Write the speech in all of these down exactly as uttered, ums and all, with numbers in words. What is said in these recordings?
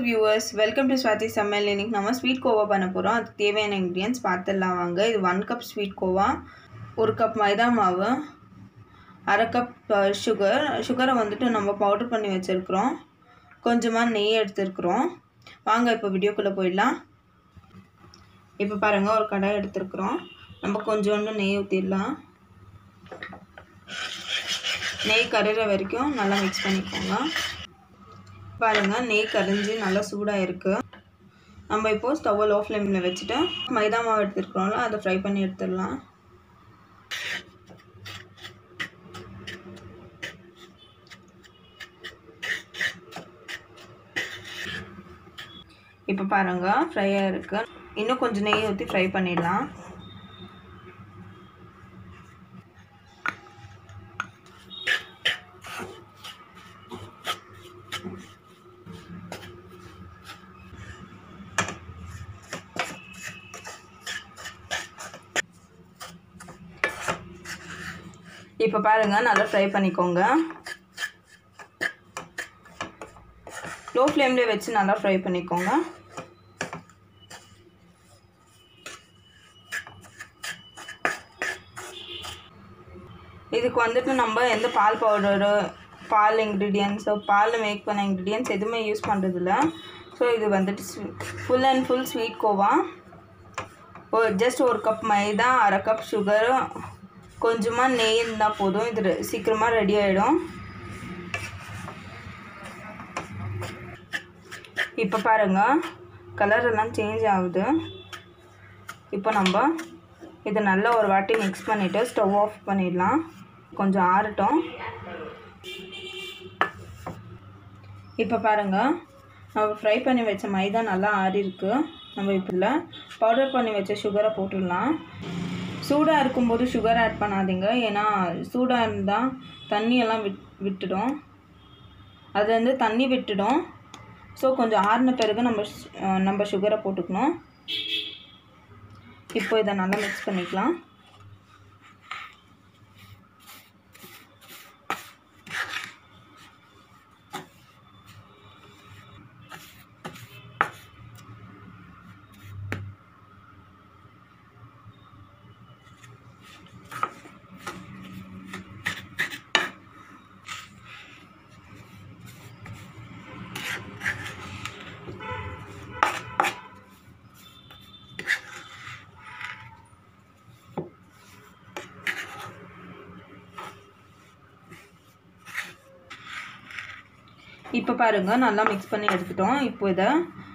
viewers, welcome to Swati Samayal. இன்னைக்கு நம்ம sweet Goa பண்ண போறோம். அதுக்கு தேவையான ingredients பார்த்துடலாம் வாங்க. இது one cup sweet khoa, one cup maida மாவு, one cup sugar. சுகரை வந்துட்டு நம்ம பவுடர் பண்ணி வச்சிருக்கோம். கொஞ்சமா நெய் எடுத்துக்கிறோம். வாங்க இப்போ வீடியோக்குள்ள போயிடலாம். இப்போ பாருங்க ஒரு கடாய் எடுத்துக்கிறோம். நம்ம கொஞ்சோண்டு நெய் ஊத்திடலாம். நெய் கரையிற வரைக்கும் நல்லா மிக்ஸ் பண்ணிக்கோங்க. பாருங்க நெய் கரிஞ்சு நல்லா சூடாக இருக்கு. நம்ம இப்போ ஸ்டவ் லோ ஃப்ளேமில் வச்சுட்டு மைதா மாவு எடுத்துருக்கிறோம்ல அதை ஃப்ரை பண்ணி எடுத்துடலாம். இப்போ பாருங்க ஃப்ரையாக இருக்கு. இன்னும் கொஞ்சம் நெய் ஊற்றி ஃப்ரை பண்ணிடலாம். இப்போ பாருங்க நல்லா ஃப்ரை பண்ணிக்கோங்க. லோ ஃப்ளேம்ல வச்சு நல்லா ஃப்ரை பண்ணிக்கோங்க. இதுக்கு வந்துட்டு நம்ம எந்த பால் பவுடரு, பால் இன்க்ரீடியன்ஸோ, பாலில் மேக் பண்ண இன்க்ரீடியன்ஸ் எதுவுமே யூஸ் பண்ணுறதில்ல. ஸோ இது வந்துட்டு full and full sweet khoa. Just ஒரு கப் மைதா, அரை கப் சுகர், கொஞ்சமாக நெய் இருந்தால் போதும். இது சீக்கிரமாக ரெடி ஆகிடும். இப்போ பாருங்கள் கலர் எல்லாம் சேஞ்ச் ஆகுது. இப்போ நம்ம இதை நல்லா ஒரு வாட்டி மிக்ஸ் பண்ணிவிட்டு ஸ்டவ் ஆஃப் பண்ணிடலாம். கொஞ்சம் ஆறட்டும். இப்போ பாருங்கள் நம்ம ஃப்ரை பண்ணி வச்ச மைதா நல்லா ஆறி இருக்கு. நம்ம இப்போ பவுடர் பண்ணி வச்ச சுகரை போட்டுடலாம். சூடாக இருக்கும்போது சுகர் ஆட் பண்ணாதீங்க, ஏன்னா சூடாக இருந்தால் தண்ணியெல்லாம் விட் விட்டுடும் அது வந்து தண்ணி விட்டுடும். ஸோ கொஞ்சம் ஆறின பிறகு நம்ம நம்ம சுகரை போட்டுக்கணும். இப்போ இதை நல்லா மிக்ஸ் பண்ணிக்கலாம். இப்போ பாருங்க நல்லா மிக்ஸ் பண்ணி எடுத்துட்டோம். இப்போ இதை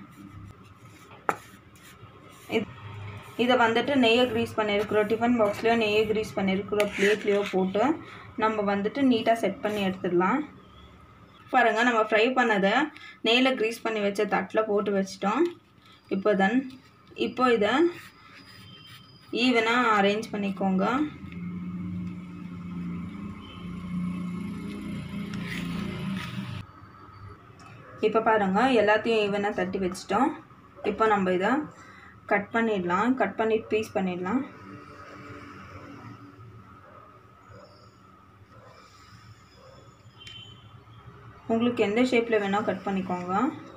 இதை வந்துட்டு நெய்யை க்ரீஸ் பண்ணியிருக்கிற டிஃபன் பாக்ஸ்லையோ நெய்யை க்ரீஸ் பண்ணியிருக்கிற பிளேட்லேயோ போட்டு நம்ம வந்துட்டு நீட்டாக செட் பண்ணி எடுத்துடலாம். பாருங்கள் நம்ம ஃப்ரை பண்ணதை நெய்யில் க்ரீஸ் பண்ணி வச்ச தட்டில் போட்டு வச்சிட்டோம். இப்போ தென் இப்போ இதை ஈவனாக அரேஞ்ச் பண்ணிக்கோங்க. இப்போ பாருங்கள் எல்லாத்தையும் ஈவனாக தட்டி வச்சிட்டோம். இப்போ நம்ம இதை கட் பண்ணிடலாம். கட் பண்ணி பீஸ் பண்ணிடலாம். உங்களுக்கு எந்த ஷேப்பில் வேணால் கட் பண்ணிக்கோங்க.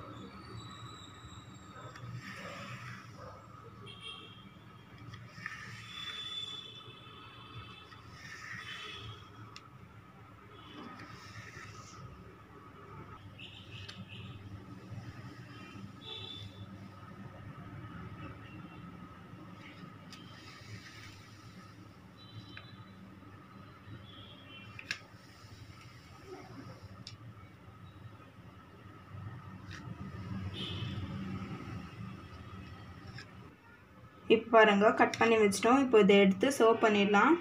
இப்போ பாருங்கள் கட் பண்ணி வச்சிட்டோம். இப்போ இதை எடுத்து சர்வ் பண்ணிடலாம்.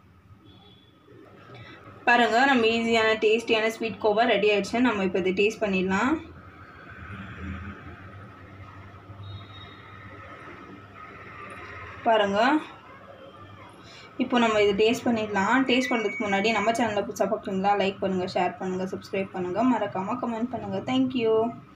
பாருங்கள் நம்ம ஈஸியான டேஸ்டியான ஸ்வீட் கோவா ரெடி ஆயிடுச்சு. நம்ம இப்போ இதை டேஸ்ட் பண்ணிடலாம். பாருங்கள் இப்போ நம்ம இதை டேஸ்ட் பண்ணிடலாம். டேஸ்ட் பண்ணுறதுக்கு முன்னாடி நம்ம சேனலில் புதுசாக பார்க்குறீங்களா, லைக் பண்ணுங்கள், ஷேர் பண்ணுங்கள், சப்ஸ்கிரைப் பண்ணுங்கள், மறக்காமல் கமெண்ட் பண்ணுங்கள். தேங்க்யூ.